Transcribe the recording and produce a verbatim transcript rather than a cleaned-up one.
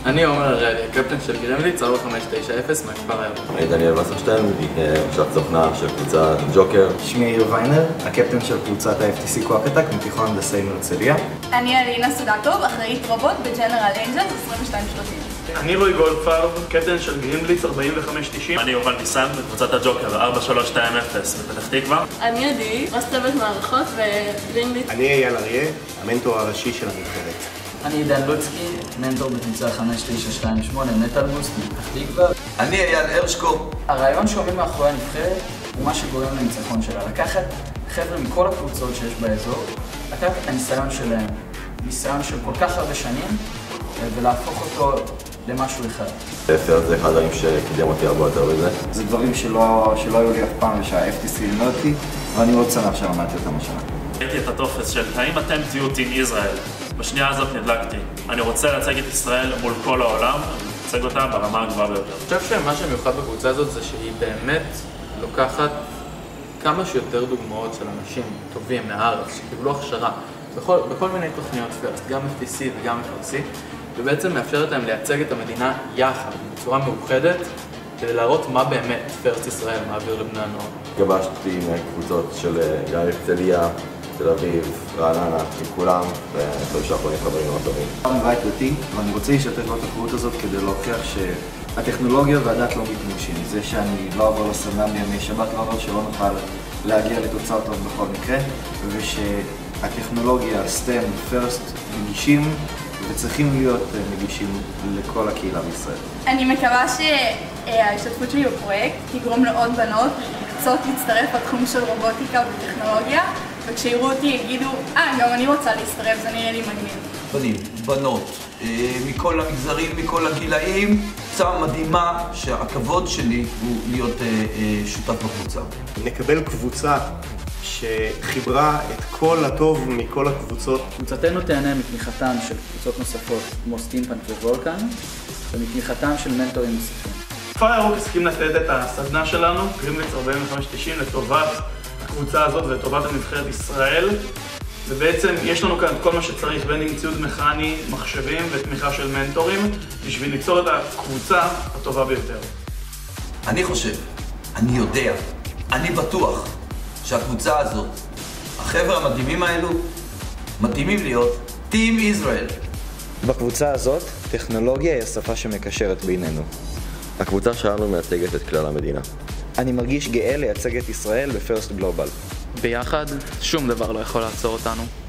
אני עומר הראלי, הקפטן של גרימליץ, ארבע חמש תשע אפס מהכפר הירוק. אני דניאל וסרשטיין, ראשת סוכנה של קבוצת ג'וקר. שמי יאיר ויינר, הקפטן של קבוצת ה-אף טי סי קואקטק מתיכון הנדסאי מהרצליה. אני אלינה סודקוב, אחראית רובוט בג'נרל אנג'ל עשרים ושתיים שלושים. אני רועי גולדפרב, קפטן של גרימליץ ארבעים וחמש תשעים. אני יובל ניסן בקבוצת הג'וקר ארבע שלוש שתיים אפס בפתח תקווה. אני עדי, ראש צוות מערכות וגרימליץ. אני אייל אריה, המנטור הראשי של הנבחרת. אני עידן לוצקי, מנטור בקבוצה חמש תשע שתיים שמונה נטלבוס מפתח תקווה. אני אייל הרשקו. הרעיון שעומד מאחורי הנבחרת הוא מה שגורם לניצחון שלה. לקחת חבר'ה מכל הקבוצות שיש באזור, לקחת את הניסיון שלהם, ניסיון של כל כך הרבה שנים, ולהפוך אותו למשהו אחד. פרסט זה אחד הדברים שקידם אותי הרבה יותר בזה. זה דברים שלא, שלא היו לי אף פעם שה-אף טי סי לימד אותי, ואני מאוד שמח שלמדתי אותם השנה. ראיתי את הטופס של האם אתם תהיו טים ישראל. בשנייה הזאת נדלקתי. אני רוצה להציג את ישראל מול כל העולם, להציג אותה ברמה הגבוהה ביותר. אני חושב שמה שמיוחד בקבוצה הזאת זה שהיא באמת לוקחת כמה שיותר דוגמאות של אנשים טובים מהארץ שקיבלו הכשרה בכל, בכל מיני תוכניות פרסט, גם אף טי סי וגם אף אר סי, ובעצם מאפשרת להם לייצג את המדינה יחד, בצורה מאוחדת, כדי להראות מה באמת פרסט ישראל מעביר לבני הנוער. גבשתי מהקבוצות של גם הרצליה, תל אביב, רעננה, עם כולם, ואני חושב שאנחנו נתחברים מאוד טובים. אני מבית אותי, ואני רוצה להשתתף בתחרות הזאת כדי להוכיח שהטכנולוגיה והדת לא מתנגשים. זה שאני לא אעבור לסדנה בימי שבת לא אומר שלא נוכל להגיע לתוצאה טוב בכל מקרה, ושהטכנולוגיה, סטם, פרסט, נגישים וצריכים להיות נגישים לכל הקהילה בישראל. אני מקווה שההשתתפות שלי בפרויקט תגרום לעוד בנות לרצות להצטרף לתחום של רובוטיקה וטכנולוגיה, וכשיראו אותי יגידו, אה, גם אני רוצה להצטרף, זה נראה לי מגניב. בנים, בנות, מכל המגזרים, מכל הגילאים, קבוצה מדהימה שהכבוד שלי הוא להיות שותף בקבוצה. נקבל קבוצה שחיברה את כל הטוב מכל הקבוצות. קבוצתנו תהנה מתמיכתם של קבוצות נוספות כמו סטימפאנק ווולקן, ומתמיכתם של מנטורים נוספים. הכפר הירוק הסכים לתת את הסדנה שלנו, גרימליץ ארבעים וחמש תשעים, לטובת הקבוצה הזאת ולטובת הנבחרת ישראל. ובעצם יש לנו כאן את כל מה שצריך, בין עם ציוד מכני, מחשבים ותמיכה של מנטורים, בשביל ליצור את הקבוצה הטובה ביותר. אני חושב, אני יודע, אני בטוח שהקבוצה הזאת, החבר'ה המדהימים האלו, מתאימים להיות טים ישראל. בקבוצה הזאת, טכנולוגיה היא השפה שמקשרת בינינו. הקבוצה שלנו מייצגת את כלל המדינה. אני מרגיש גאה לייצג את ישראל בפרסט גלובל. ביחד, שום דבר לא יכול לעצור אותנו.